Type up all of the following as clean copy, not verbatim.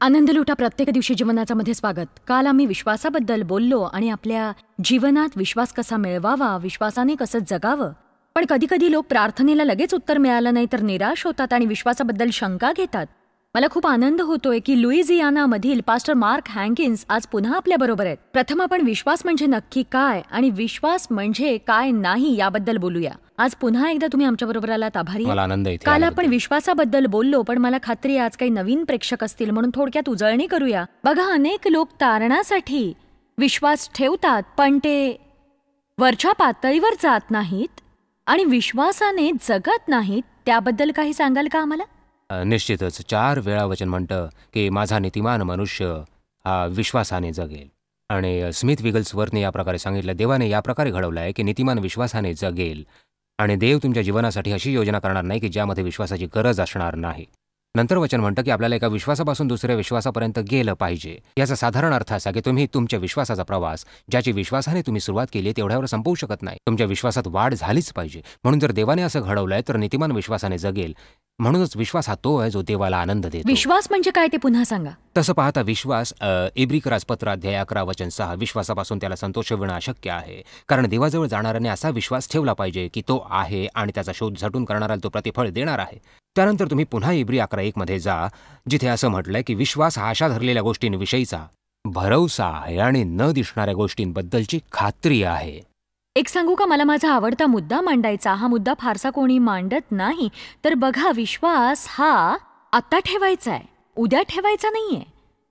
आनंद लुटा प्रत्येक दिवशी जीवनाचा मध्ये स्वागत. काल आम्ही विश्वासाबद्दल बोललो आणि आपल्या जीवनात विश्वास कसा मिळवावा, विश्वासाने कसं जगावं. पण कधी कधी लोक प्रार्थनेला लगेच उत्तर मिळालं नाही तर निराश होतात आणि विश्वासाबद्दल शंका घेतात. मला खूप आनंद होतोय की लुईझियाना मधील पास्टर मार्क हँकिन्स आज पुन्हा आपल्या बरोबर आहेत. प्रथम आपण विश्वास म्हणजे नक्की काय आणि विश्वास म्हणजे काय नाही याबद्दल बोलूया. आज पुन्हा एकदा तुम्ही आमच्या बरोबर आलात, आभारी. मला आनंद आहे. काल आपण विश्वासाबद्दल बोललो, पण मला खात्री आज काही नवीन प्रेक्षक असतील म्हणून थोडक्यात उजळणी करूया. बघा, अनेक लोक तारणासाठी विश्वास ठेवतात पण ते वरच्या पातळीवर जात नाहीत आणि विश्वासाने जगत नाहीत. त्याबद्दल काही सांगाल का आम्हाला? निश्चितच 4 वेळा वचन म्हणतं की माझा नीतिमान मनुष्य हा विश्वासाने जगेल. आणि स्मिथ विगल्सवर्थने या प्रकारे सांगितलं, देवाने या प्रकारे घडवलं आहे की नीतिमान विश्वासाने जगेल. आणि देव तुमच्या जीवनासाठी अशी योजना करणार नाही की ज्यामध्ये विश्वासाची गरज असणार नाही. नंतर वचन म्हणतं की आपल्याला एका विश्वासापासून दुसऱ्या विश्वासापर्यंत गेलं पाहिजे. याचा साधारण अर्थ असा की तुम्ही तुमच्या विश्वासाचा प्रवास ज्याची विश्वासाने तुम्ही सुरुवात केली तेवढ्यावर संपवू शकत नाही. तुमच्या विश्वासात वाढ झालीच पाहिजे. म्हणून जर देवाने असं घडवलंय तर नीतिमान विश्वासाने जगेल. म्हणूनच विश्वास हा तो आहे जो देवाला आनंद देतो. विश्वास म्हणजे काय ते पुन्हा सांगा. तसं पाहता विश्वास इब्रिकराजपत्र अध्याय 11 वचन 6, विश्वासापासून त्याला संतोष मिळणं अशक्य आहे, कारण देवाजवळ जाणाऱ्याने असा विश्वास ठेवला पाहिजे की तो आहे आणि त्याचा शोध झटून करणाऱ्याला तो प्रतिफळ देणार आहे. त्यानंतर तुम्ही पुन्हा इब्री 11:1 मध्ये जा, जिथे असं म्हटलंय की विश्वास हा आशा धरलेल्या गोष्टींविषयीचा भरवसा आहे आणि न दिसणाऱ्या गोष्टींबद्दलची खात्री आहे. एक सांगू का, मला माझा आवडता मुद्दा मांडायचा. हा मुद्दा फारसा कोणी मांडत नाही. तर बघा, विश्वास हा आत्ता ठेवायचा आहे, उद्या ठेवायचा नाहीये.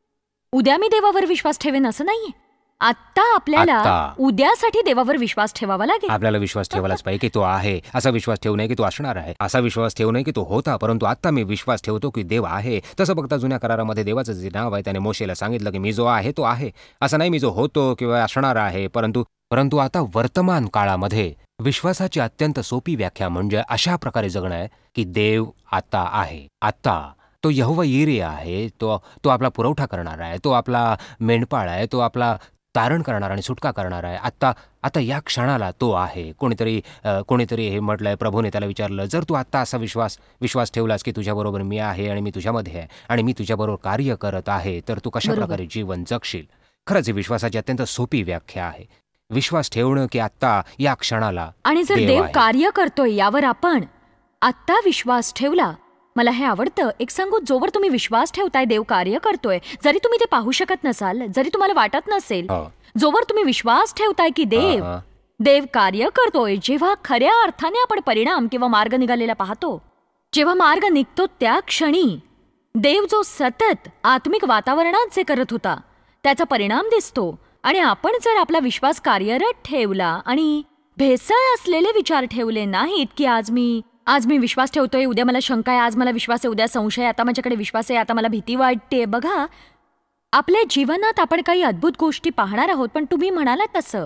उद्या मी देवावर विश्वास ठेवेन असं नाहीये. आत्ता आपल्याला उद्यासाठी देवावर विश्वास ठेवावा लागेल. आपल्याला विश्वास ठेवायलाच पाहिजे की तो आहे. असा विश्वास ठेवू नये की तो असणार आहे. असा विश्वास ठेवू नये की तो होता, परंतु आता मी विश्वास ठेवतो की देव आहे. तसं बघता जुन्या करारामध्ये देवाचं जे नाव आहे त्याने मोशेला सांगितलं की मी जो आहे तो आहे. असं नाही मी जो होतो किंवा असणार आहे. परंतु आता वर्तमान काळामध्ये विश्वासाची अत्यंत सोपी व्याख्या म्हणजे अशा प्रकारे जगणं आहे की देव आता आहे. आता तो यहोवा यिरे आहे. तो आपला पुरवठा करणार आहे. तो आपला मेंढपाळ आहे. तो आपला तारण करणार आणि सुटका करणार आहे. आता या क्षणाला तो आहे. कोणीतरी हे म्हटलंय, प्रभूने त्याला विचारलं, जर तू आत्ता असा विश्वास ठेवलास की तुझ्याबरोबर मी आहे आणि मी तुझ्यामध्ये आहे आणि मी तुझ्याबरोबर कार्य करत आहे, तर तू कशा प्रकारे जीवन जगशील. खरंच ही विश्वासाची अत्यंत सोपी व्याख्या आहे. विश्वास ठेवणं की आत्ता या क्षणाला. आणि जर देव कार्य करतोय यावर आपण आत्ता विश्वास ठेवला. मला हे आवडतं. एक सांगू, जोवर तुम्ही विश्वास ठेवताय देव कार्य करतोय, जरी तुम्ही ते पाहू शकत नसाल, जरी तुम्हाला वाटत नसेल, जोवर तुम्ही विश्वास ठेवताय की देव कार्य करतोय, जेव्हा खऱ्या अर्थाने आपण परिणाम किंवा मार्ग निघालेला पाहतो, जेव्हा मार्ग निघतो त्या क्षणी देव जो सतत आत्मिक वातावरणात जे करत होता त्याचा परिणाम दिसतो. आणि आपण जर आपला विश्वास कार्यरत ठेवला आणि भेसळ असलेले विचार ठेवले नाहीत की आज मी विश्वास ठेवतोय, उद्या मला शंका आहे, आज मला विश्वास आहे, उद्या संशय, आता माझ्याकडे विश्वास आहे, आता मला भीती वाटते. बघा, आपल्या जीवनात आपण काही अद्भुत गोष्टी पाहणार आहोत. पण तुम्ही म्हणालात तसं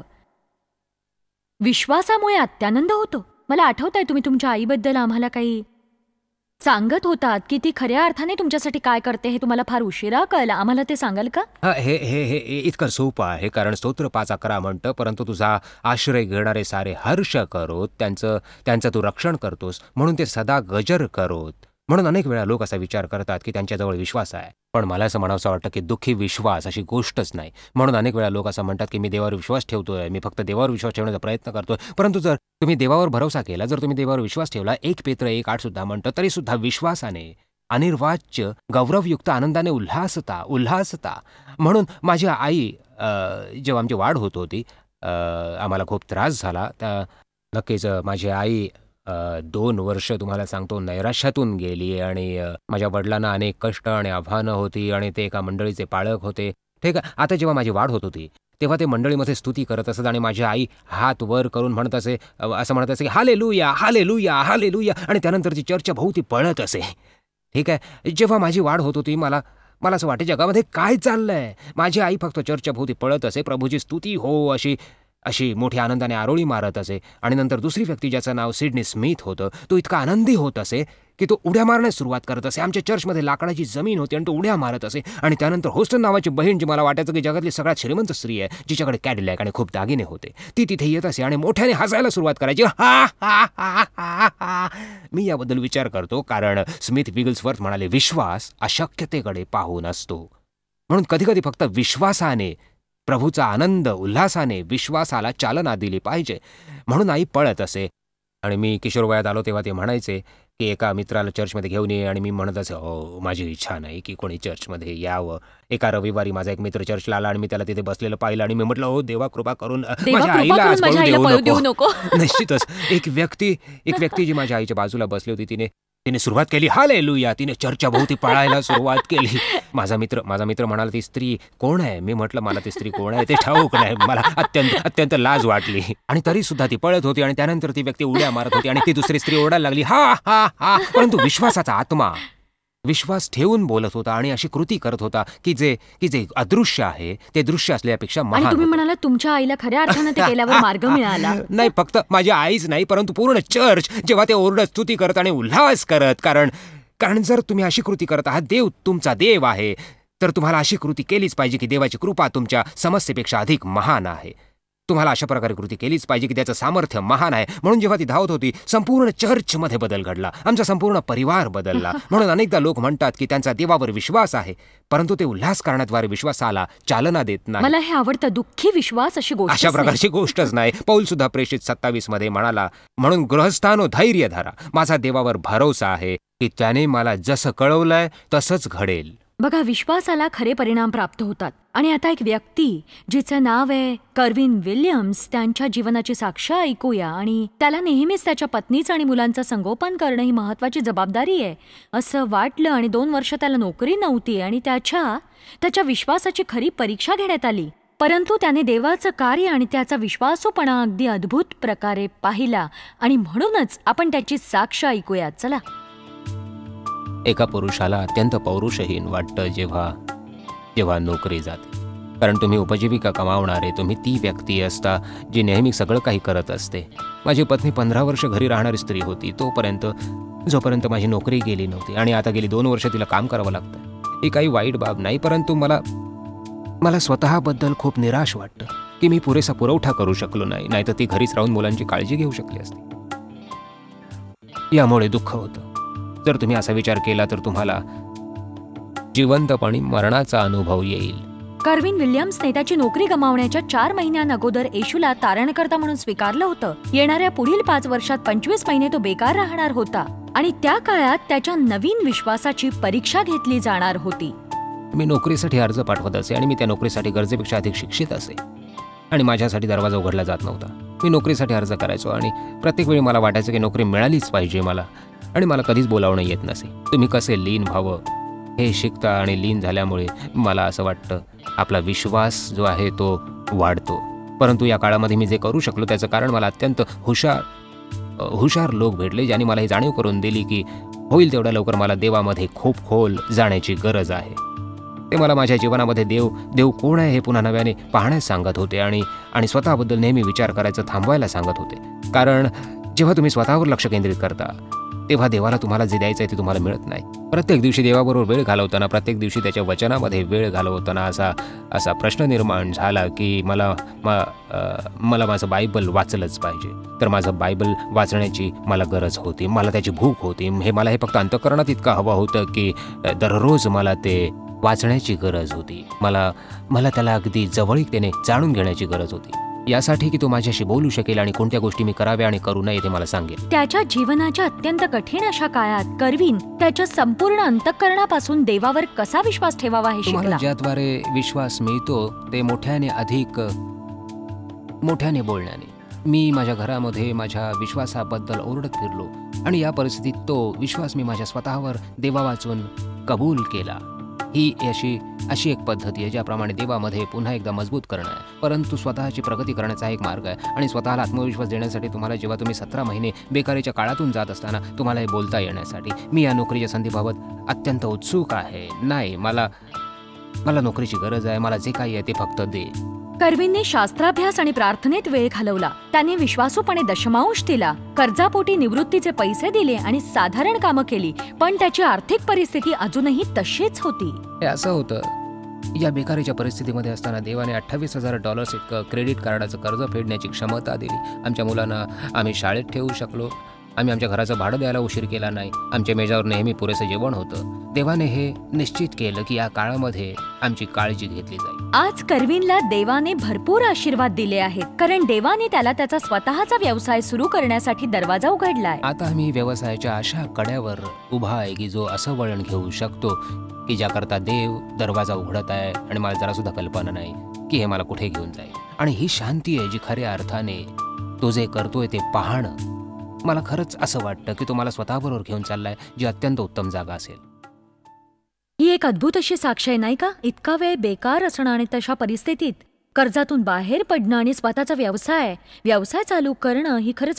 विश्वासामुळे अत्यानंद होतो. मला आठवतंय तुम्ही तुमच्या आईबद्दल आम्हाला काही सांगत होतात की ती खऱ्या अर्थाने तुमच्यासाठी काय करते हे तुम्हाला फार उशिरा कळलं. आम्हाला ते सांगाल का? हे इतकं सोपं आहे, कारण स्तोत्र 5:11 म्हणतं, परंतु तुझा आश्रय घेणारे सारे हर्ष करोत, त्यांचं तू रक्षण करतोस, म्हणून ते सदा गजर करोत. म्हणून अनेक वेळा लोक असा विचार करतात की त्यांच्याजवळ विश्वास आहे, पण मला असं म्हणावंसं वाटतं की दुःखी विश्वास अशी गोष्टच नाही. म्हणून अनेक वेळा लोक असं म्हणतात की मी देवावर विश्वास ठेवतोय, मी फक्त देवावर विश्वास ठेवण्याचा प्रयत्न करतोय. परंतु जर तुम्ही देवावर भरोसा केला, जर तुम्ही देवावर विश्वास ठेवला, 1 पेत्र 1:8 सुद्धा म्हणतं, तरी सुद्धा विश्वासाने अनिर्वाच्य गौरवयुक्त आनंदाने उल्हासता. म्हणून माझी आई जेव्हा आमची वाढ होत होती, आम्हाला खूप त्रास झाला. नक्कीच माझी आई 2 वर्ष तुम्हाला सांगतो नैराश्यातून गेली आणि माझ्या वडिलांना अनेक कष्ट आणि आव्हानं होती आणि ते एका मंडळीचे पाळक होते. ठीक आहे. आता जेव्हा माझी वाढ होत होती तेव्हा ते मंडळीमध्ये स्तुती करत असत आणि माझी आई हात वर करून म्हणत असे, असं म्हणत असे की हालेलुया हालेलुया हालेलुया, आणि त्यानंतर ती चर्चच्या भोवती पळत असे. ठीक आहे. जेव्हा माझी वाढ होत होती मला असं वाटे जगामध्ये काय चाललंय. माझी आई फक्त चर्चच्या भोवती पळत असे, प्रभूची स्तुती हो अशी अशी मोठ्या आनंदाने आरोळी मारत असे. आणि नंतर दुसरी व्यक्ती ज्याचं नाव सिडनी स्मिथ होतं, तो इतका आनंदी होत असे की तो उड्या मारण्यास सुरुवात करत असे. आमच्या चर्चमध्ये लाकडाची जमीन होती आणि तो उड्या मारत असे. आणि त्यानंतर होस्टन नावाची बहीण, जी मला वाटायचं की जगातली सगळ्यात श्रीमंत स्त्री आहे, जिच्याकडे कॅडिलॅक आणि खूप दागिने होते, ती तिथे येत असे आणि मोठ्याने हसायला सुरुवात करायची. हा हा हा हा हा. मी याबद्दल विचार करतो कारण स्मिथ विगल्सवर्थ म्हणाले, विश्वास अशक्यतेकडे पाहून असतो. म्हणून कधीकधी फक्त विश्वासाने, प्रभूचा आनंद उल्हासाने विश्वासाला चालना दिली पाहिजे. म्हणून आई पळत असे. आणि मी किशोरवयात आलो तेव्हा ते म्हणायचे की एका मित्राला चर्चमध्ये घेऊन ये. आणि मी म्हणत असे, हो, माझी इच्छा नाही की कोणी चर्चमध्ये यावं. एका रविवारी माझा एक मित्र चर्चला आला आणि मी त्याला तिथे बसलेलं पाहिलं आणि मी म्हटलं, हो देवा, कृपा करून माझ्या आईला आज पळू देऊ नको. निश्चितच एक व्यक्ती जी माझ्या आईच्या बाजूला बसली होती, तिने सुरुवात केली, हालेलुया, तिने चर्चच्या भोवती पळायला सुरुवात केली. माझा मित्र म्हणाला, ती स्त्री कोण आहे? मी म्हटलं, मला ती स्त्री कोण आहे ते ठाऊक नाही. मला अत्यंत लाज वाटली. आणि तरी सुद्धा ती पळत होती. आणि त्यानंतर ती व्यक्ती उड्या मारत होती आणि ती दुसरी स्त्री ओरडायला लागली, हा हा हा. परंतु विश्वासाचा आत्मा विश्वास ठेवून बोलत होता आणि अशी कृती करत होता की जे अदृश्य आहे ते दृश्य असल्यापेक्षा महान. तुम्ही म्हणाला तुमच्या आईला खऱ्या अर्थाने ते केल्यावर मार्ग मिळाला. नाही, फक्त माझ्या आईच नाही, परंतु पूर्ण चर्च जेव्हा ते ओरडत, स्तुती करत आणि उल्हास करत. कारण जर तुम्ही अशी कृती करत आहात, देव तुमचा देव आहे, तर तुम्हाला अशी कृती केलीच पाहिजे की देवाची कृपा तुमच्या समस्येपेक्षा अधिक महान आहे. तुम्हाला अशा प्रकारे कृती केलीच पाहिजे की त्याचं सामर्थ्य महान आहे. म्हणून जेव्हा ती धावत होती, संपूर्ण चर्चमध्ये बदल घडला. आमचा संपूर्ण परिवार बदलला. म्हणून अनेकदा लोक म्हणतात की त्यांचा देवावर विश्वास आहे, परंतु ते उल्हास करण्याद्वारे विश्वासाला चालना देत नाही. मला हे आवडतं, दुःखी विश्वास अशा प्रकारची गोष्टच नाही. पौल सुद्धा प्रेषित 27 मध्ये म्हणाला, म्हणून गृहस्थानो धैर्य धरा, माझा देवावर भरोसा आहे की त्याने मला जसं कळवलंय तसंच घडेल. बघा, विश्वासाला खरे परिणाम प्राप्त होतात. आणि आता एक व्यक्ती जिचं नाव आहे कर्विन विल्यम्स, त्यांच्या जीवनाची साक्ष ऐकूया. आणि त्याला नेहमीच त्याच्या पत्नीचं आणि मुलांचं संगोपन करणं ही महत्वाची जबाबदारी आहे असं वाटलं. आणि 2 वर्ष त्याला नोकरी नव्हती आणि त्याच्या विश्वासाची खरी परीक्षा घेण्यात आली. परंतु त्याने देवाचं कार्य आणि त्याचा विश्वासूपणा अगदी अद्भुत प्रकारे पाहिला. आणि म्हणूनच आपण त्याची साक्ष ऐकूया. चला. एका पुरुषाला अत्यंत पौरुषहीन वाटतं जेव्हा नोकरी जाते. कारण तुम्ही उपजीविका कमावणारे, तुम्ही ती व्यक्ती असता जी नेहमी सगळं काही करत असते. माझी पत्नी 15 वर्ष घरी राहणारी स्त्री होती, जोपर्यंत माझी नोकरी गेली नव्हती. आणि आता गेली 2 वर्ष तिला काम करावं लागतं. ही काही वाईट बाब नाही, परंतु मला स्वतःबद्दल खूप निराश वाटतं की मी पुरेसा पुरवठा करू शकलो नाही, नाहीतर ती घरीच राहून मुलांची काळजी घेऊ शकली असती. यामुळे दुःख होतं. जर तुम्ही असा विचार केला तर तुम्हाला जिवंतपणी मरणाचा अनुभव येईल. कर्विन विल्यम्सने त्याची नोकरी गमावण्याच्या 4 महिन्यांअगोदर येशूला तारणकर्ता म्हणून स्वीकारलं होतं. येणाऱ्या पुढील 5 वर्षात 25 महिने तो बेकार राहणार होता. आणि त्या काळात त्याच्या नवीन विश्वासाची परीक्षा घेतली जाणार होती. मी नोकरीसाठी अर्ज पाठवत असे आणि मी त्या नोकरीसाठी गरजेपेक्षा अधिक शिक्षित असे. आणि माझ्यासाठी दरवाजा उघडला जात नव्हता. मी नोकरीसाठी अर्ज करायचो आणि प्रत्येक वेळी मला वाटायचं की नोकरी मिळालीच पाहिजे मला. आणि मला कधीच बोलावणं येत नसे. तुम्ही कसे लीन व्हावं हे शिकता. आणि लीन झाल्यामुळे मला असं वाटतं आपला विश्वास जो आहे तो वाढतो. परंतु या काळामध्ये मी जे करू शकलो त्याचं कारण मला अत्यंत हुशार लोक भेटले, ज्यांनी मला ही जाणीव करून दिली की होईल तेवढ्या लवकर मला देवामध्ये खूप खोल जाण्याची गरज आहे. ते मला माझ्या जीवनामध्ये देव कोण आहे हे पुन्हा नव्याने पाहण्यास सांगत होते. आणि स्वतःबद्दल नेहमी विचार करायचं थांबवायला सांगत होते. कारण जेव्हा तुम्ही स्वतःवर लक्ष केंद्रित करता तेव्हा देवाला तुम्हाला जे द्यायचं आहे ते तुम्हाला मिळत नाही. प्रत्येक दिवशी देवाबरोबर वेळ घालवताना, प्रत्येक दिवशी त्याच्या वचनामध्ये वेळ घालवताना असा प्रश्न निर्माण झाला की मला माझं बायबल वाचलंच पाहिजे. तर माझं बायबल वाचण्याची मला गरज होती. मला त्याची भूक होती. मला हे फक्त अंतःकरणात इतकं हवं होतं की दररोज मला ते वाचण्याची गरज होती. मला त्याला अगदी जवळीकतेने जाणून घेण्याची गरज होती, यासाठी की तो माझ्याशी बोलू शकेल आणि कोणत्या गोष्टी मी कराव्या आणि करू नये ते मला सांगेल. त्याच्या जीवनाच्या अत्यंत कठीण अशा काळात कर्विन त्याच्या संपूर्ण अंतःकरणापासून देवावर कसा विश्वास ठेवावा हे शिकला. ज्याद्वारे विश्वास मिळतो ते मोठ्याने बोलण्याने. मी माझ्या घरामध्ये माझ्या विश्वासाबद्दल ओरडत फिरलो आणि या परिस्थितीत तो विश्वास मी माझ्या स्वतःवर देवा वाचून कबूल केला. ही अशी एक पद्धती आहे ज्याप्रमाणे देवामध्ये पुन्हा एकदा मजबूत करणं आहे. परंतु स्वतःची प्रगती करण्याचा एक मार्ग आहे. आणि स्वतःला आत्मविश्वास देण्यासाठी तुम्हाला जेव्हा तुम्ही 17 महिने बेकारीच्या काळातून जात असताना तुम्हाला हे बोलता येण्यासाठी मी या नोकरीच्या संधीबाबत अत्यंत उत्सुक आहे. नाही, मला नोकरीची गरज आहे. मला जे काही आहे ते फक्त दे. कर्वींनी शास्त्राभ्यास आणि प्रार्थनेत वेळ घालवला. त्याने विश्वासूपणे दशमांश दिला, कर्जापोटी निवृत्तीचे पैसे दिले आणि साधारण कामं केली. पण त्याची आर्थिक परिस्थिती अजूनही तशीच होती. हे असं होतं, या बेकारीच्या परिस्थितीमध्ये असताना देवाने $28,000 इतकं क्रेडिट कार्डाचं कर्ज फेडण्याची क्षमता दिली. आमच्या मुलांना आम्ही शाळेत ठेवू शकलो. आम्ही आमच्या घराचं भाडं द्यायला उशीर केला नाही. आमच्या मेजावर नेहमी पुरेसं जेवण होतं. देवाने हे निश्चित केलं की या काळामध्ये आमची काळजी घेतली जाईल. आज कर्वीनला देवाने भरपूर आशीर्वाद दिले आहेत, कारण देवाने त्याला त्याचा स्वतःचा व्यवसाय सुरू करण्यासाठी दरवाजा उघडलाय. आता आम्ही व्यवसायाच्या अशा कड्यावर उभा आहे की जो असं वळण घेऊ शकतो की ज्याकरता देव दरवाजा उघडत आहे आणि मला जरा सुद्धा कल्पना नाही की हे मला कुठे घेऊन जाईल. आणि ही शांती आहे जी खऱ्या अर्थाने तो जे करतोय ते पाहणं. मला खरंच असं वाटतं की तो मला स्वतःबरोबर घेऊन चाललाय, जी अत्यंत उत्तम जागा असेल. ही एक अद्भुत अशी साक्ष आहे, नाही का? इतका वेळ बेकार असणं आणि तशा परिस्थितीत कर्जातून बाहेर पडणं आणि स्वतःचा व्यवसाय चालू करणं ही खरंच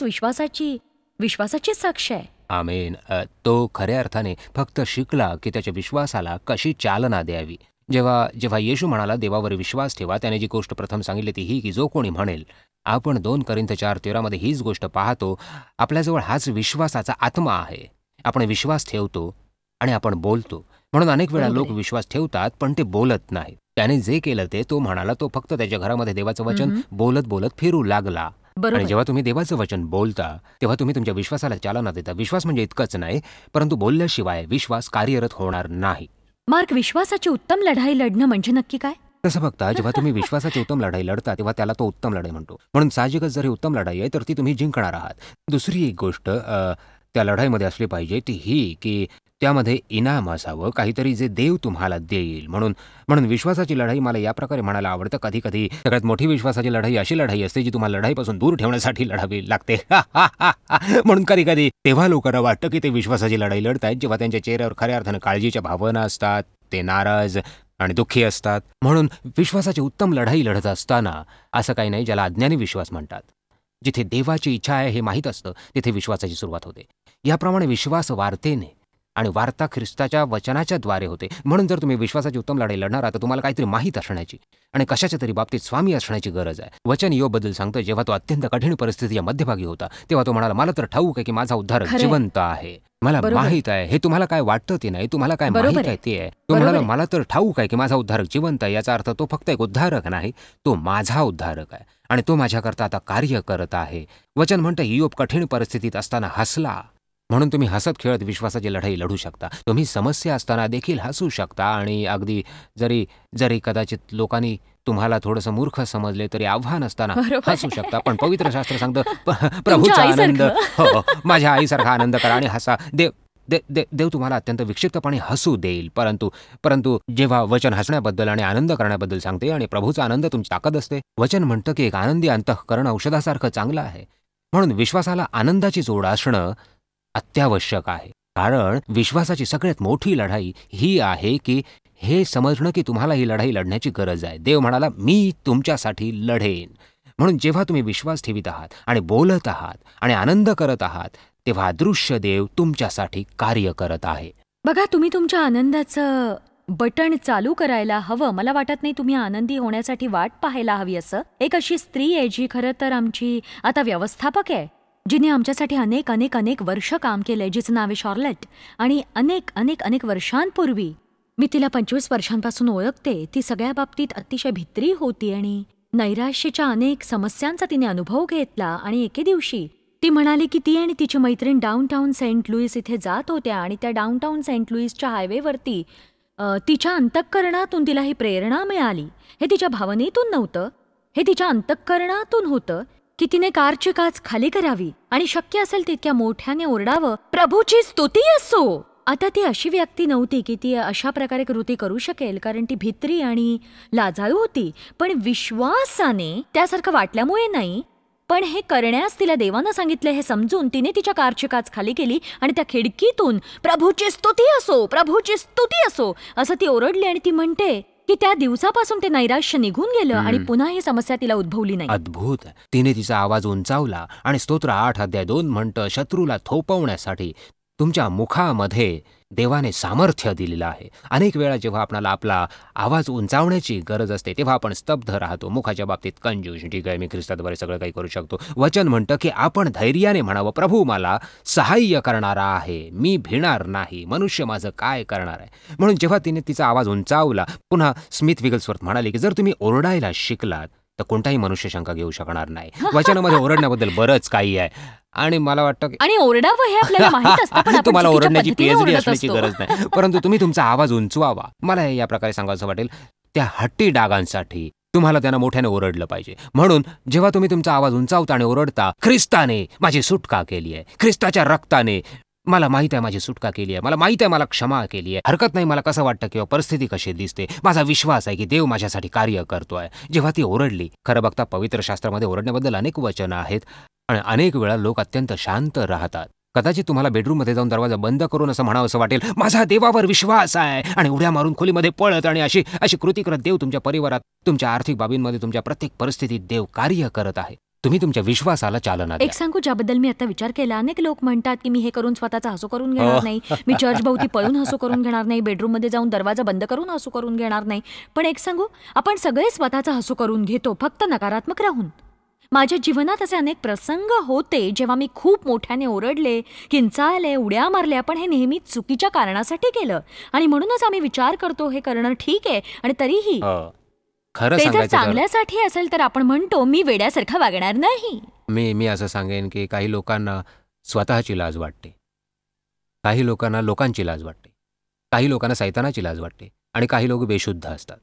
विश्वासाची साक्ष आहे. आमेन. तो खऱ्या अर्थाने फक्त शिकला की त्याच्या विश्वासाला कशी चालना द्यावी. जेव्हा येशू म्हणाला देवावर विश्वास ठेवा, त्याने जी गोष्ट प्रथम सांगितली ती ही की जो कोणी म्हणेल, आपण 2 कोरिंथ 4:13 हीच गोष्ट पाहतो, आपल्याजवळ हाच विश्वासाचा आत्मा आहे. आपण विश्वास ठेवतो आणि आपण बोलतो. म्हणून अनेक वेळा लोक विश्वास ठेवतात पण ते बोलत नाहीत. त्याने जे केलं ते तो म्हणाला, तो फक्त त्याच्या घरामध्ये देवाचं वचन बोलत बोलत फिरू लागला. आणि जेव्हा तुम्ही देवाचं वचन बोलता तेव्हा तुम्ही तुमच्या विश्वासाला चालना देता. विश्वास म्हणजे इतकंच नाही, परंतु बोलल्याशिवाय विश्वास कार्यरत होणार नाही. मार्क, विश्वासाची उत्तम लढाई लढणं म्हणजे नक्की काय? तसं बघता जेव्हा तुम्ही विश्वासाची उत्तम लढाई लढता तेव्हा त्याला तो उत्तम लढाई म्हणतो. म्हणून साहजिकच जर ही उत्तम लढाई आहे तर ती तुम्ही जिंकणार आहात. दुसरी एक गोष्ट त्या लढाईमध्ये असली पाहिजे ती ही की त्यामध्ये इनाम असावं, काहीतरी जे देव तुम्हाला देईल. म्हणून विश्वासाची लढाई मला या प्रकारे म्हणायला आवडतं. कधी कधी सगळ्यात मोठी विश्वासाची लढाई अशी लढाई असते जी तुम्हाला लढाईपासून दूर ठेवण्यासाठी लढावी लागते. म्हणून कधी कधी तेव्हा लोकांना वाटतं की ते विश्वासाची लढाई लढतायत जेव्हा त्यांच्या चेहऱ्यावर खऱ्या अर्थानं काळजीच्या भावना असतात, ते नाराज आणि दुःखी असतात. म्हणून विश्वासाची उत्तम लढाई लढत असताना असं काही नाही ज्याला अज्ञानी विश्वास म्हणतात. जिथे देवाची इच्छा आहे हे माहीत असतं तिथे विश्वासाची सुरुवात होते. याप्रमाणे विश्वास वार्तेने आणि वार्ता ख्रिस्ताच्या वचनाच्या द्वारे होते. म्हणून जर तुम्ही विश्वासाची उत्तम लढाई लढणार आहात तर तुम्हाला काहीतरी माहीत असण्याची आणि कशाच्या तरी बाबतीत स्वामी असण्याची गरज आहे. वचन योबबद्दल सांगतं, जेव्हा तो अत्यंत कठीण परिस्थितीच्या मध्यभागी होता तेव्हा तो म्हणाला, मला तर ठाऊक आहे की माझा उद्धारक जिवंत आहे. मला माहीत आहे. हे तुम्हाला काय वाटतं ते नाही, तुम्हाला काय माहीत आहे ते आहे. तो म्हणाला, मला तर ठाऊक आहे की माझा उद्धारक जिवंत आहे. याचा अर्थ तो फक्त एक उद्धारक नाही, तो माझा उद्धारक आहे आणि तो माझ्याकरता आता कार्य करत आहे. वचन म्हणतं, इयोब कठीण परिस्थितीत असताना हसला. म्हणून तुम्ही हसत खेळत विश्वासाची लढाई लढू शकता. तुम्ही समस्या असताना देखील हसू शकता आणि अगदी जरी कदाचित लोकांनी तुम्हाला थोडंसं मूर्ख समजले तरी आव्हान असताना हसू शकता. पण पवित्र शास्त्र सांगतं, प्रभूचा आनंद, हो, माझ्या आईसारखा आनंद करा आणि हसा. देव तुम्हाला अत्यंत विक्षिप्तपणे हसू देईल. परंतु जेव्हा वचन हसण्याबद्दल आणि आनंद करण्याबद्दल सांगते आणि प्रभूचा आनंद तुमची ताकद असते, वचन म्हणतं की एक आनंदी अंतःकरण औषधासारखं चांगलं आहे. म्हणून विश्वासाला आनंदाची जोड असणं अत्यावश्यक आहे. कारण विश्वासाची सगळ्यात मोठी लढाई ही आहे की हे समजणं की तुम्हाला ही लढाई लढण्याची गरज आहे. देव म्हणाला, मी तुमच्यासाठी लढेन. म्हणून जेव्हा तुम्ही विश्वास ठेवीत आहात आणि बोलत आहात आणि आनंद करत आहात तेव्हा अदृश्य देव तुमच्यासाठी कार्य करत आहे. बघा, तुम्ही तुमच्या आनंदाचं बटण चालू करायला हवं. मला वाटत नाही तुम्ही आनंदी होण्यासाठी वाट पाहायला हवी. असं एक अशी स्त्री आहे जी खरं तर आमची आता व्यवस्थापक आहे, जिने आमच्यासाठी अनेक वर्ष काम केलंय, जिचं नाव आहे शॉर्लेट. आणि अनेक वर्षांपूर्वी मी तिला 25 वर्षांपासून ओळखते. ती सगळ्या बाबतीत अतिशय भित्री होती आणि नैराश्याच्या अनेक समस्यांचा तिने अनुभव घेतला. आणि एके दिवशी ती म्हणाली की ती आणि तिची मैत्रीण डाऊनटाऊन सेंट लुईस इथे जात होत्या आणि त्या डाऊनटाऊन सेंट लुईसच्या हायवेवरती तिच्या अंतःकरणातून तिला ही प्रेरणा मिळाली. हे तिच्या भावनेतून नव्हतं, हे तिच्या अंतःकरणातून होतं की तिने कारची काच खाली करावी आणि शक्य असेल तितक्या मोठ्याने ओरडावं, प्रभूची स्तुती असो. आता ती अशी व्यक्ती नव्हती की ती अशा प्रकारे कृती करू शकेल, कारण ती भित्री आणि लाजाळू होती. पण विश्वासाने, त्यासारखं वाटल्यामुळे नाही, पण हे करण्यास तिला देवानं सांगितले हे समजून तिने तिच्या कारची काच खाली केली आणि त्या खिडकीतून प्रभूची स्तुती असो, प्रभूची स्तुती असो असं ती ओरडली. आणि ती म्हणते की त्या दिवसापासून ते नैराश्य निघून गेलं आणि पुन्हा ही समस्या तिला उद्भवली नाही. अद्भुत. तिने तिचा आवाज उंचावला आणि स्तोत्र 8:2 म्हणतं, शत्रूला थोपवण्यासाठी तुमच्या मुखामध्ये देवाने सामर्थ्य दिलेलं आहे. अनेक वेळा जेव्हा आपल्याला आपला आवाज उंचावण्याची गरज असते तेव्हा आपण स्तब्ध राहतो. मुखाच्या बाबतीत कंजूस, ठीक आहे मी ख्रिस्ताद्वारे सगळं काही करू शकतो. वचन म्हणतं की आपण धैर्याने म्हणावं, प्रभू मला सहाय्य करणारा आहे, मी भिणार नाही, मनुष्य माझं काय करणार आहे. म्हणून जेव्हा तिने तिचा आवाज उंचावला, पुन्हा स्मिथ विगल्सवर्थ म्हणाले की जर तुम्ही ओरडायला शिकलात तर कोणताही मनुष्य शंका घेऊ शकणार नाही. वचनामध्ये ओरडण्याबद्दल बरंच काही आहे आणि मला वाटतं आणि ओरडावं हे आपल्याला माहित असतं, पण आपण तुम्हाला चुकीच्या ओरडण्याची पद्धतीने पीएचडी ओरडत असण्याची असतो. गरज नाही, परंतु तुम्ही तुमचा आवाज उंचवावा. मला हे या प्रकारे सांगायचं वाटेल, त्या हट्टी डागांसाठी तुम्हाला त्यांना मोठ्याने ओरडलं पाहिजे. म्हणून जेव्हा तुम्ही तुमचा आवाज उंचावता आणि ओरडता, ख्रिस्ताने माझी सुटका केली आहे, ख्रिस्ताच्या रक्ताने मला माहित आहे माझी सुटका केली आहे, मला माहित आहे मला क्षमा केली आहे, हरकत नाही मला कसं वाटतं किंवा परिस्थिती कशी दिसते, माझा विश्वास आहे की देव माझ्यासाठी कार्य करतोय. जेव्हा ती ओरडली, खरं बघता पवित्र शास्त्रामध्ये ओरडण्याबद्दल अनेक वचनं आहेत आणि अनेक वेळा लोक अत्यंत शांत राहतात. कदाचित तुम्हाला बेडरूममध्ये जाऊन दरवाजा बंद करून असं म्हणावं असं वाटेल, माझा देवावर विश्वास आहे, आणि उड्या मारून खोलीमध्ये पळत आणि अशी कृती करत देव तुमच्या परिवारात, तुमच्या आर्थिक बाबींमध्ये, तुमच्या प्रत्येक परिस्थितीत देव कार्य करत आहे. तुम्ही तुमच्या विश्वासाला चालना द्या. एक सांगू ज्याबद्दल मी आता विचार केला, अनेक लोक म्हणतात की मी हे करून स्वतःचा हसू करून घेणार नाही, मी चर्च भोवती पळून हसू करून घेणार नाही, बेडरूम मध्ये जाऊन दरवाजा बंद करून हसू करून घेणार नाही. पण एक सांगू, आपण सगळे स्वतःचा हसू करून घेतो, फक्त नकारात्मक राहून. माझ्या जीवनात असे अनेक प्रसंग होते जेव्हा मी खूप मोठ्याने ओरडले, किंचाळले, उड्या मारल्या, पण हे नेहमी चुकीच्या कारणासाठी केलं. आणि म्हणूनच आम्ही विचार करतो हे करणं ठीक आहे, आणि तरीही खरं ते जर सांगायचं तर चांगल्यासाठी असेल तर आपण म्हणतो मी वेड्यासारखा वागणार नाही. मी असं सांगेन की काही लोकांना स्वतःची लाज वाटते, काही लोकांना लोकांची लाज वाटते, काही लोकांना सैतानाची लाज वाटते, आणि काही लोक बेशुद्ध असतात.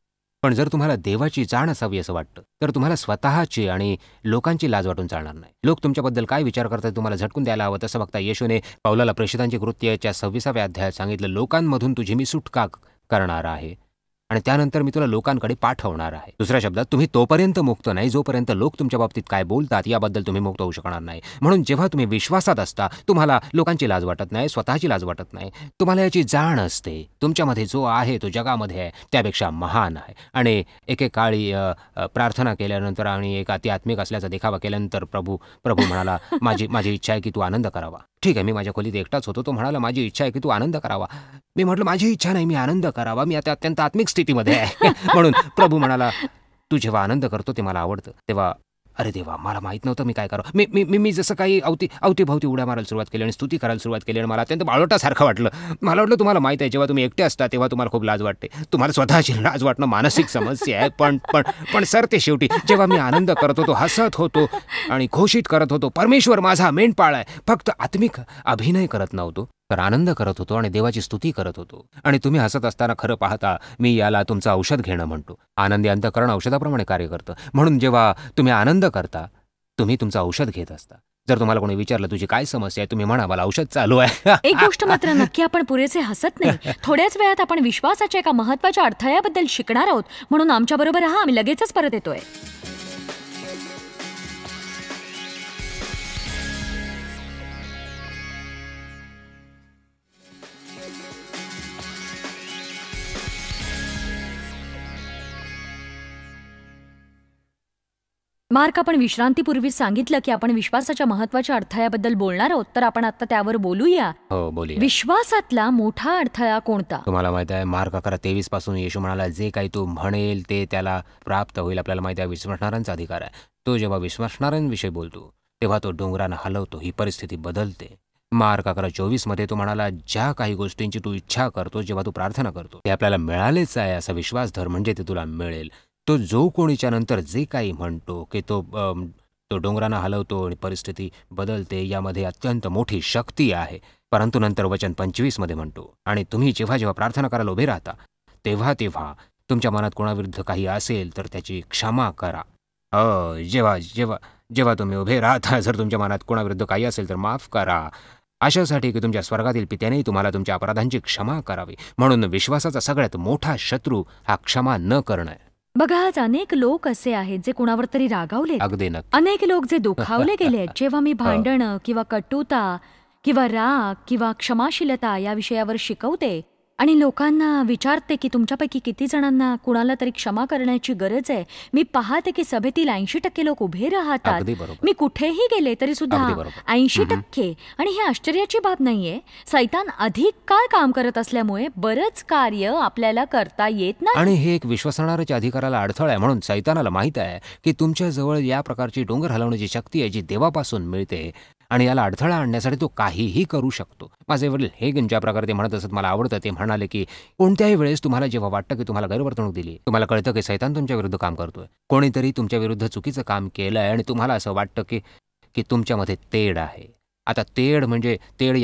पण जर तुम्हाला देवाची जाण असावी असं वाटतं तर तुम्हाला स्वतःची आणि लोकांची लाज वाटून चालणार नाही. लोक तुमच्याबद्दल काय विचार करतात तुम्हाला झटकून द्यायला हवं. तसं बघता येशूने पौलाला प्रेषितांची कृत्याच्या 26व्या अध्यायात सांगितलं, लोकांमधून तुझी मी सुटका करणार आहे आणि त्यानंतर मी तुला लोकांकडे पाठवणार आहे. दुसऱ्या शब्दात, तुम्ही तोपर्यंत मुक्त नाही जोपर्यंत लोक तुमच्या बाबतीत काय बोलतात याबद्दल तुम्ही मुक्त होऊ शकणार नाही. म्हणून जेव्हा तुम्ही विश्वासात असता, तुम्हाला लोकांची लाज वाटत नाही, स्वतःची लाज वाटत नाही. तुम्हाला याची जाण असते, तुमच्यामध्ये जो आहे तो जगामध्ये आहे त्यापेक्षा महान आहे. आणि एकेकाळी प्रार्थना केल्यानंतर आणि एक अतिआत्मिक असल्याचा देखावा केल्यानंतर प्रभू म्हणाला, माझी इच्छा आहे की तू आनंद करावा. ठीक आहे, मी माझ्या खोलीत एकटाच होतो, तो म्हणाला माझी इच्छा आहे की तू आनंद करावा. मी म्हटलं माझी इच्छा नाही, मी आनंद करावा, मी आता अत्यंत आत्मिक स्थितीमध्ये आहे. म्हणून प्रभू म्हणाला, तू जेव्हा आनंद करतो ते मला आवडतं. तेव्हा अरे देवा, मला माहित नव्हतं मी काय करावं. मी जसं काही अवतीभवती उड्या मारायला सुरुवात केली आणि स्तुती करायला सुरुवात केली आणि मला अत्यंत बाळोटासारखं वाटलं. मला वाटलं तुम्हाला माहित आहे, जेव्हा तुम्ही एकटे असता तेव्हा तुम्हाला खूप लाज वाटते. तुम्हाला स्वतःची लाज वाटणं मानसिक समस्या आहे. पण सर ते शेवटी जेव्हा मी आनंद करत होतो, हसत होतो आणि घोषित करत होतो, परमेश्वर माझा मेंढपाळ आहे, फक्त आत्मिक अभिनय करत नव्हतो तर आनंद करत होतो आणि देवाची स्तुती करत होतो. आणि तुम्ही हसत असताना खरं पाहता मी याला तुमचं औषध घेणं म्हणतो. आनंदी अंतःकरण औषधाप्रमाणे कार्य करतं. म्हणून जेव्हा तुम्ही आनंद करता तुम्ही तुमचं औषध घेत असता. जर तुम्हाला कोणी विचारलं तुझी काय समस्या आहे, तुम्ही म्हणा मला औषध चालू आहे. एक गोष्ट मात्र नक्की, आपण पुरेसे हसत नाही. थोड्याच वेळात आपण विश्वासाच्या एका महत्त्वाच्या अडथळ्याबद्दल शिकणार आहोत, म्हणून आमच्या बरोबर राहा, आम्ही लगेचच परत येतोय. मार्क, आपण विश्रांतीपूर्वीच सांगितलं की आपण विश्वासाच्या महत्त्वाच्या अडथळ्याबद्दल बोलणार आहोत, तर आपण आता त्यावर बोलूया. हो, बोलूया. विश्वासातला मोठा अडथळा कोणता? तुम्हाला माहिती आहे, मार्क 11:23 पासून येशू म्हणाला, जे काही तू म्हणेल ते त्याला प्राप्त होईल. आपल्याला माहिती आहे विश्वासणाऱ्यांचा अधिकार आहे. तो जेव्हा विश्वासणाऱ्यांविषयी बोलतो तेव्हा तो डोंगरांना हलवतो, ही परिस्थिती बदलते. मार्क 11:24 मध्ये तो म्हणाला, ज्या काही गोष्टींची तू इच्छा करतो, जेव्हा तू प्रार्थना करतो ते आपल्याला मिळालेच आहे असा विश्वास धर, म्हणजे ते तुला मिळेल. तो जो कोणीच्या नंतर जे काही म्हणतो की तो डोंगरांना हलवतो आणि परिस्थिती बदलते, यामध्ये अत्यंत मोठी शक्ती आहे. परंतु नंतर वचन 25 मध्ये म्हणतो, आणि तुम्ही जेव्हा जेव्हा प्रार्थना करायला उभे राहता तेव्हा तुमच्या मनात कोणाविरुद्ध काही असेल तर त्याची क्षमा करा. जेव्हा तुम्ही उभे राहता, जर तुमच्या मनात कोणाविरुद्ध काही असेल तर माफ करा, अशासाठी की तुमच्या स्वर्गातील पित्याने तुम्हाला तुमच्या अपराधांची क्षमा करावी. म्हणून विश्वासाचा सगळ्यात मोठा शत्रू हा क्षमा न करणं आहे. बघा, आज अनेक लोक असे आहेत जे कुणावर तरी रागावले, अगदी अनेक लोक जे दुखावले गेले. जेव्हा मी भांडणं किंवा कटुता किंवा राग किंवा क्षमाशीलता या विषयावर शिकवते आणि लोकांना विचारते की तुमच्यापैकी किती जणांना कुणाला तरी क्षमा करण्याची गरज आहे. मी पाहते की सभेतील 80% लोक उभे राहतात. अगदी बरोबर. मी कुठेही गेले तरी सुद्धा अगदी बरोबर. 80%. आणि ही आश्चर्याची बाब नाहीये. सैतान अधिक काळ काम करत असल्यामुळे बरंच कार्य आपल्याला करता येत नाही. आणि हे एक विश्वासणाऱ्याच्या अधिकाराला अडथळा आहे. म्हणून सैतानाला माहित आहे की तुमच्या जवळ या प्रकारची डोंगर हलवण्याची शक्ती आहे जी देवापासून मिळते आणि याला अडथळा आणण्यासाठी तो काहीही करू शकतो. माझे वडील हेगन ज्या प्रकारे ते म्हणत असत मला आवडतं. ते म्हणाले की कोणत्याही वेळेस तुम्हाला जेव्हा वाटतं की तुम्हाला गैरवर्तणूक दिली, तुम्हाला कळतं की सैतान तुमच्या विरुद्ध काम करतोय, कोणीतरी तुमच्या विरुद्ध चुकीचं काम केलंय आणि तुम्हाला असं वाटतं की की तुमच्यामध्ये तेढ आहे. आता तेढ म्हणजे तेढ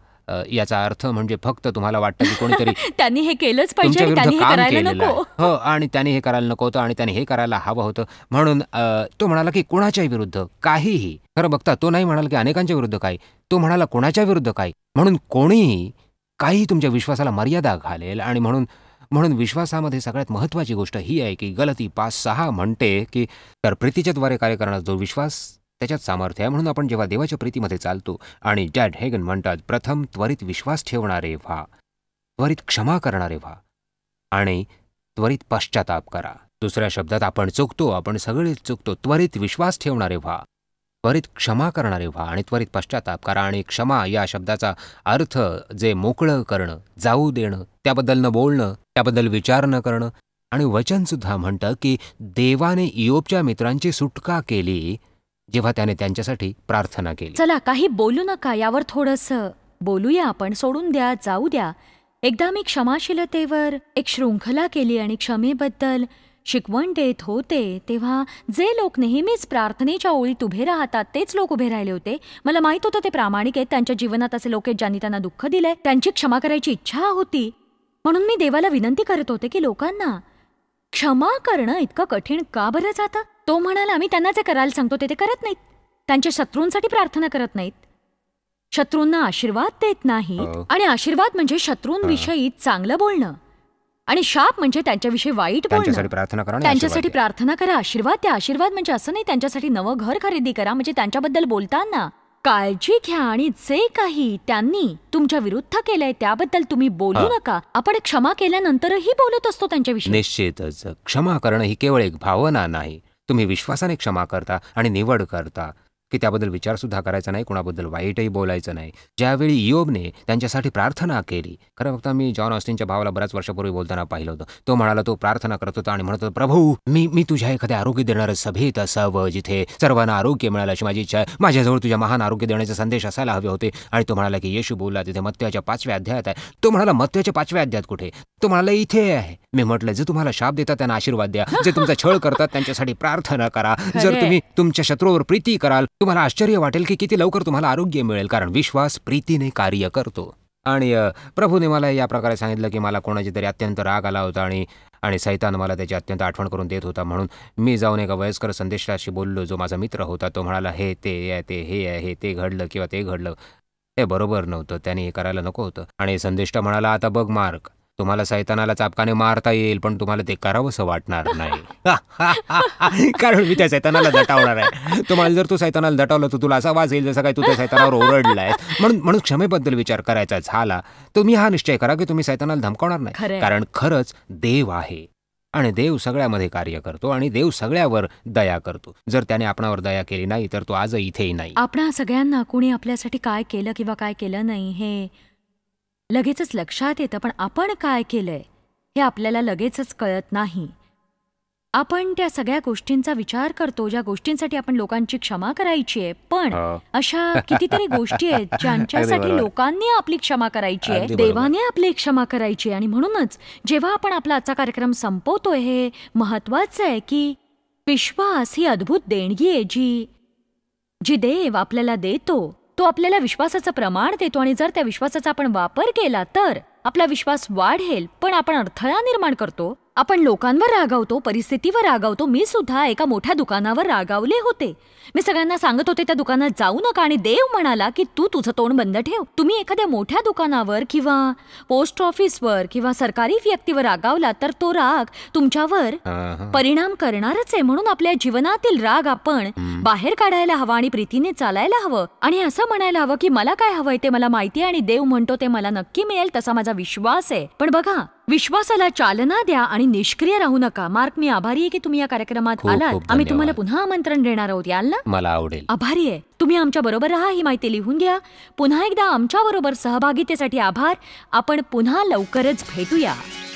याचा अर्थ म्हणजे फक्त तुम्हाला वाटतं की कोणीतरी त्यांनी हे केलंच पाहिजे तुमच्या आणि विरुद्ध त्यांनी हे काम करायला केलेलं आहे. नको. हो, आणि त्याने हे करायला नको होतं आणि त्याने हे करायला हवं होतं. म्हणून तो म्हणाला की कोणाच्याही विरुद्ध काहीही. खरं बघता तो नाही म्हणाला की अनेकांच्या विरुद्ध काही, तो म्हणाला कोणाच्या विरुद्ध काही. म्हणून कोणीही काही तुमच्या विश्वासाला मर्यादा घालेल. आणि म्हणून विश्वासामध्ये सगळ्यात महत्त्वाची गोष्ट ही आहे की गलती 5:6 म्हणते की तर प्रीतीच्या द्वारे कार्य करण्याचा जो विश्वास त्याच्यात सामर्थ्य आहे. म्हणून आपण जेव्हा देवाच्या प्रीतीमध्ये चालतो आणि डॅड हेगन म्हणतात प्रथम त्वरित विश्वास ठेवणारे व्हा, त्वरित क्षमा करणारे व्हा आणि त्वरित पश्चाताप करा. दुसऱ्या शब्दात आपण चुकतो, आपण सगळेच चुकतो. त्वरित विश्वास ठेवणारे व्हा, त्वरित क्षमा करणारे व्हा आणि त्वरित पश्चाताप करा. आणि क्षमा या शब्दाचा अर्थ जे मोकळं करणं, जाऊ देणं, त्याबद्दल न बोलणं, त्याबद्दल विचार न करणं. आणि वचन सुद्धा म्हणतं की देवाने इयोबच्या मित्रांची सुटका केली जेव्हा त्याने त्यांच्यासाठी प्रार्थना केली. चला काही बोलू नका, यावर थोडंसं बोलूया आपण. सोडून द्या, जाऊ द्या. एकदा मी क्षमाशीलतेवर एक शृंखला केली आणि क्षमेबद्दल शिकवण देत होते तेव्हा जे लोक नेहमीच प्रार्थनेच्या ओळीत उभे राहतात तेच लोक उभे राहिले होते. मला माहित होतं ते प्रामाणिक आहेत, त्यांच्या जीवनात असे लोक आहेत ज्यांनी त्यांना दुःख दिलंय, त्यांची क्षमा करायची इच्छा होती. म्हणून मी देवाला विनंती करत होते की लोकांना क्षमा करणं इतकं कठीण का बरं जातं. तो म्हणाला आम्ही त्यांना जे करायला सांगतो ते करत नाहीत, त्यांच्या शत्रूंसाठी प्रार्थना करत नाहीत, शत्रूंना आशीर्वाद देत नाहीत. आणि आशीर्वाद म्हणजे शत्रूंविषयी चांगलं बोलणं आणि शाप म्हणजे त्यांच्याविषयी वाईट बोलणं. त्यांच्यासाठी प्रार्थना करा, आशीर्वाद द्या. आशीर्वाद म्हणजे असं नाही त्यांच्यासाठी नवं घर खरेदी करा, म्हणजे त्यांच्याबद्दल बोलताना काळजी घ्या आणि जे काही त्यांनी तुमच्या विरुद्ध केलंय त्याबद्दल तुम्ही बोलू नका. आपण क्षमा केल्यानंतरही बोलत असतो त्यांच्याविषयी. निश्चितच क्षमा करणं ही केवळ एक भावना नाही. तुम्ही विश्वासाने क्षमा करता आणि निवड करता की त्याबद्दल विचार सुद्धा करायचा नाही, कोणाबद्दल वाईटही बोलायचं नाही. ज्यावेळी इयोबने त्यांच्यासाठी प्रार्थना केली, खरं बघता मी जॉन ऑस्टिनच्या भावाला बऱ्याच वर्षापूर्वी बोलताना पाहिलं होतं. तो म्हणाला, तो प्रार्थना करत होता आणि म्हणत होता, प्रभू मी तुझ्या एखाद्या आरोग्य देणाऱ्या सभेत असावं जिथे सर्वांना आरोग्य मिळालं अशी माझी इच्छा आहे. माझ्याजवळ तुझ्या महान आरोग्य देण्याचे संदेश असायला हवे होते. आणि तो म्हणाला की येशू बोलला तिथे मत्तयाच्या 5व्या अध्यायात आहे. तो म्हणाला मत्तयाच्या 5व्या अध्यायात कुठे? तो म्हणाला इथे आहे. मी म्हटलं जे तुम्हाला शाप देतात त्यांना आशीर्वाद द्या, जे तुमचा छळ करतात त्यांच्यासाठी प्रार्थना करा. जर तुम्ही तुमच्या शत्रूवर प्रीती कराल तुम्हाला आश्चर्य वाटेल की किती लवकर तुम्हाला आरोग्य मिळेल, कारण विश्वास प्रीतीने कार्य करतो. आणि प्रभूने मला या प्रकारे सांगितलं की मला कोणाची तरी अत्यंत राग आला होता आणि सैतान मला त्याची अत्यंत आठवण करून देत होता. म्हणून मी जाऊन एका वयस्कर संदेशाशी बोललो जो माझा मित्र होता. तो म्हणाला हे आहे ते घडलं किंवा ते घडलं. हे बरोबर नव्हतं, त्याने हे करायला नको होतं. आणि संदेष्टा म्हणाला, आता बघ मार्क, तुम्हाला सैतानाला चापकाने मारता येईल पण तुम्हाला ते करावंसं वाटणार नाही कारण मी त्या सैतानाला दटावणार आहे. तुम्हाला जर तू सैतानाला दटावलं तर तुला असा आवाज येईल जसं काय तू त्या सैतानावर ओरडलाय. म्हणून क्षमेबद्दल विचार करायचा झाला तुम्ही हा निश्चय करा की तुम्ही सैतानाला धमकावणार नाही, कारण खरंच देव आहे आणि देव सगळ्यामध्ये कार्य करतो आणि देव सगळ्यावर दया करतो. जर त्याने आपणावर दया केली नाही तर तो आज इथेही नाही. आपणा सगळ्यांना कोणी आपल्यासाठी काय केलं किंवा काय केलं नाही हे लगेचच लक्षात येतं, पण आपण काय केलंय हे आपल्याला लगेचच कळत नाही. आपण त्या सगळ्या गोष्टींचा विचार करतो ज्या गोष्टींसाठी आपण लोकांची क्षमा करायची आहे, पण अशा कितीतरी गोष्टी आहेत ज्यांच्यासाठी लोकांनी आपली क्षमा करायची आहे, देवाने आपली क्षमा करायची आहे. आणि म्हणूनच जेव्हा आपण आपला आजचा कार्यक्रम संपवतोय हे महत्वाचं आहे की विश्वास ही अद्भुत देणगी आहे जी देव आपल्याला देतो. तो आपल्याला विश्वासाचं प्रमाण देतो आणि जर त्या विश्वासाचा आपण वापर केला तर आपला विश्वास वाढेल. पण आपण अडथळा निर्माण करतो, आपण लोकांवर रागावतो, परिस्थितीवर रागावतो. मी सुद्धा एका मोठ्या दुकानावर रागावले होते. मी सगळ्यांना सांगत होते त्या दुकानात जाऊ नका आणि देव म्हणाला की तू तुझं तोंड बंद ठेव. तुम्ही एखाद्या मोठ्या दुकानावर किंवा पोस्ट ऑफिसवर किंवा सरकारी व्यक्तीवर रागावला तर तो राग तुमच्यावर परिणाम करणारच आहे. म्हणून आपल्या जीवनातील राग आपण बाहेर काढायला हवा आणि प्रीतीने चालायला हवं आणि असं म्हणायला हवं की मला काय हवंय ते मला माहिती आहे आणि देव म्हणतो ते मला नक्की मिळेल, तसा माझा विश्वास आहे. पण बघा, विश्वासाला चालना द्या आणि निष्क्रिय राहू नका. मार्क, मी आभारी आहे की तुम्ही या कार्यक्रमात आलात. आम्ही तुम्हाला पुन्हा आमंत्रण देणार आहोत, याल ना? मला आवडेल. आभारी आहे. तुम्ही आमच्या बरोबर राहा, ही माहिती लिहून घ्या. पुन्हा एकदा आमच्या बरोबर सहभागितेसाठी आभार. आपण पुन्हा लवकरच भेटूया.